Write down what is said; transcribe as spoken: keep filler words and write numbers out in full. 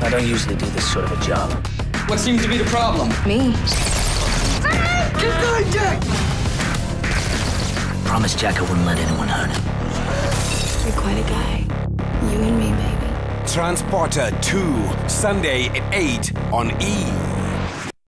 I don't usually do this sort of a job. What seems to be the problem? Me. Get going, Jack! Promised Jack I wouldn't let anyone hurt him. You're quite a guy. You and me, baby. Transporter two, Sunday at eight on E!